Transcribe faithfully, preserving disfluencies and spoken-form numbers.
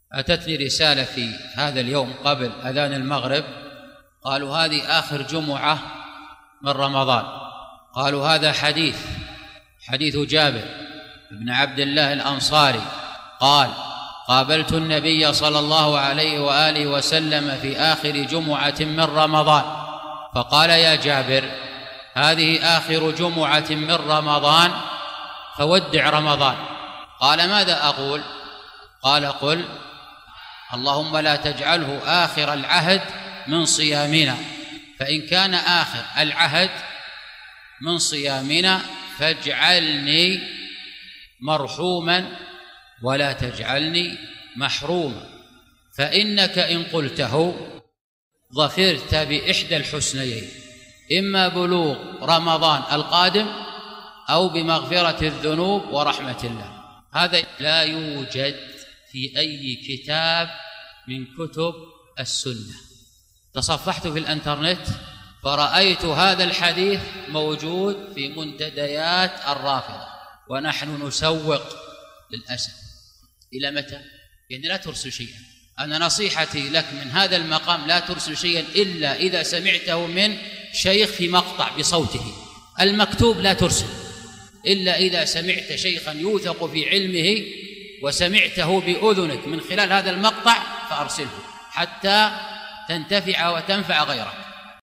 أتتني رسالة في هذا اليوم قبل أذان المغرب، قالوا هذه آخر جمعة من رمضان. قالوا هذا حديث حديث جابر بن عبد الله الأنصاري قال: قابلت النبي صلى الله عليه وآله وسلم في آخر جمعة من رمضان فقال: يا جابر، هذه آخر جمعة من رمضان فودع رمضان. قال: ماذا أقول؟ قال: قل: اللهم لا تجعله آخر العهد من صيامنا، فإن كان آخر العهد من صيامنا فاجعلني مرحوما ولا تجعلني محروما، فإنك إن قلته ظفرت بإحدى الحسنيين، إما بلوغ رمضان القادم أو بمغفرة الذنوب ورحمة الله. هذا لا يوجد في أي كتاب من كتب السنة. تصفحت في الانترنت فرأيت هذا الحديث موجود في منتديات الرافضة، ونحن نسوق للأسف. إلى متى؟ يعني لا ترسل شيئا. أنا نصيحتي لك من هذا المقام: لا ترسل شيئا إلا إذا سمعته من شيخ في مقطع بصوته. المكتوب لا ترسل إلا إذا سمعت شيخا يوثق في علمه وسمعته بأذنك من خلال هذا المقطع فأرسله حتى تنتفع وتنفع غيرك.